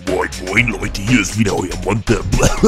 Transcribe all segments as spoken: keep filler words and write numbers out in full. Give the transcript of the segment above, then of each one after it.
Moin moin Leute, hier ist wieder euer Monte.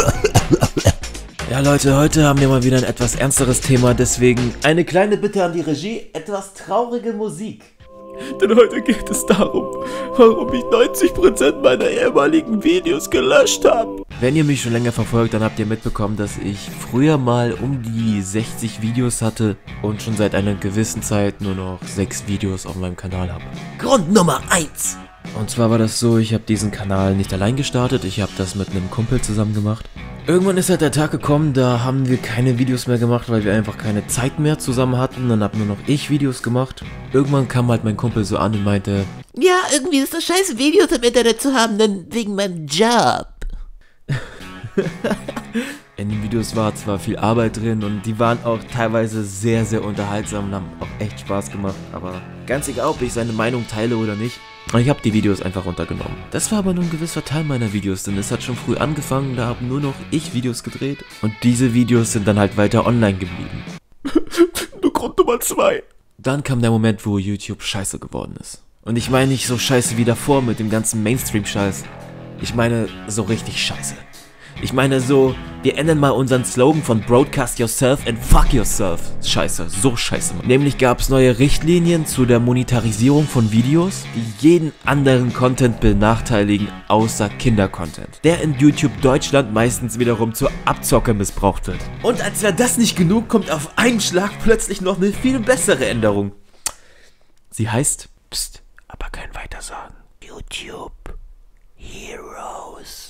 Ja Leute, heute haben wir mal wieder ein etwas ernsteres Thema, deswegen eine kleine Bitte an die Regie, etwas traurige Musik. Denn heute geht es darum, warum ich neunzig Prozent meiner ehemaligen Videos gelöscht habe. Wenn ihr mich schon länger verfolgt, dann habt ihr mitbekommen, dass ich früher mal um die sechzig Videos hatte und schon seit einer gewissen Zeit nur noch sechs Videos auf meinem Kanal habe. Grund Nummer eins. Und zwar war das so, ich habe diesen Kanal nicht allein gestartet, ich habe das mit einem Kumpel zusammen gemacht. Irgendwann ist halt der Tag gekommen, da haben wir keine Videos mehr gemacht, weil wir einfach keine Zeit mehr zusammen hatten. Dann habe nur noch ich Videos gemacht. Irgendwann kam halt mein Kumpel so an und meinte, ja, irgendwie ist das scheiße, Videos im Internet zu haben, denn wegen meinem Job. In den Videos war zwar viel Arbeit drin und die waren auch teilweise sehr, sehr unterhaltsam und haben auch echt Spaß gemacht, aber ganz egal, ob ich seine Meinung teile oder nicht, ich habe die Videos einfach runtergenommen. Das war aber nur ein gewisser Teil meiner Videos, denn es hat schon früh angefangen, da habe nur noch ich Videos gedreht und diese Videos sind dann halt weiter online geblieben. Nur Grund Nummer zwei. Dann kam der Moment, wo YouTube scheiße geworden ist. Und ich meine nicht so scheiße wie davor mit dem ganzen Mainstream-Scheiß. Ich meine so richtig scheiße. Ich meine so, wir ändern mal unseren Slogan von Broadcast Yourself and Fuck Yourself. Scheiße, so scheiße. Nämlich gab es neue Richtlinien zu der Monetarisierung von Videos, die jeden anderen Content benachteiligen, außer Kinder-Content, der in YouTube Deutschland meistens wiederum zur Abzocke missbraucht wird. Und als wäre das nicht genug, kommt auf einen Schlag plötzlich noch eine viel bessere Änderung. Sie heißt, pst, aber kein Weitersagen. YouTube Heroes.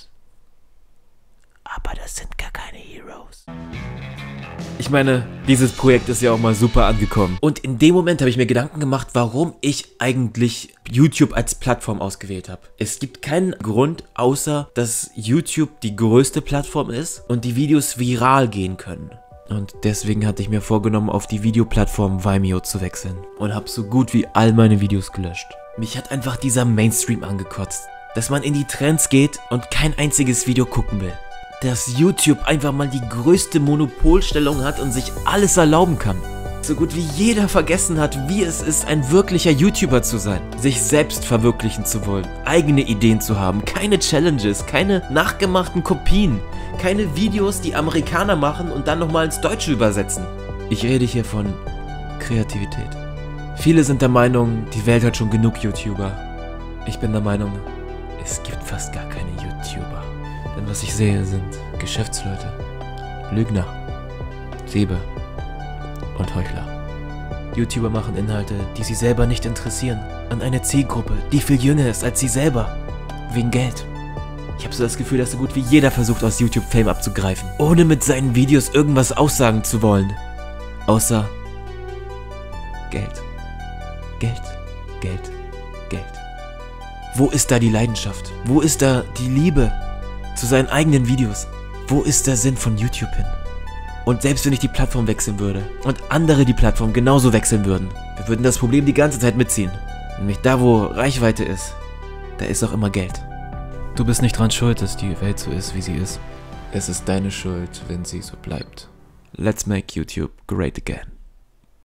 Aber das sind gar keine Heroes. Ich meine, dieses Projekt ist ja auch mal super angekommen. Und in dem Moment habe ich mir Gedanken gemacht, warum ich eigentlich YouTube als Plattform ausgewählt habe. Es gibt keinen Grund, außer dass YouTube die größte Plattform ist und die Videos viral gehen können. Und deswegen hatte ich mir vorgenommen, auf die Videoplattform Vimeo zu wechseln. Und habe so gut wie all meine Videos gelöscht. Mich hat einfach dieser Mainstream angekotzt. Dass man in die Trends geht und kein einziges Video gucken will. Dass YouTube einfach mal die größte Monopolstellung hat und sich alles erlauben kann. So gut wie jeder vergessen hat, wie es ist, ein wirklicher YouTuber zu sein. Sich selbst verwirklichen zu wollen, eigene Ideen zu haben, keine Challenges, keine nachgemachten Kopien, keine Videos, die Amerikaner machen und dann nochmal ins Deutsche übersetzen. Ich rede hier von Kreativität. Viele sind der Meinung, die Welt hat schon genug YouTuber. Ich bin der Meinung, es gibt fast gar keine YouTuber. Denn was ich sehe, sind Geschäftsleute, Lügner, Diebe und Heuchler. YouTuber machen Inhalte, die sie selber nicht interessieren, an eine Zielgruppe, die viel jünger ist als sie selber. Wegen Geld. Ich habe so das Gefühl, dass so gut wie jeder versucht, aus YouTube Fame abzugreifen, ohne mit seinen Videos irgendwas aussagen zu wollen. Außer Geld. Geld. Geld. Geld. Wo ist da die Leidenschaft? Wo ist da die Liebe zu seinen eigenen Videos? Wo ist der Sinn von YouTube hin? Und selbst wenn ich die Plattform wechseln würde und andere die Plattform genauso wechseln würden, wir würden das Problem die ganze Zeit mitziehen. Nämlich da, wo Reichweite ist, da ist auch immer Geld. Du bist nicht dran schuld, dass die Welt so ist, wie sie ist. Es ist deine Schuld, wenn sie so bleibt. Let's make YouTube great again.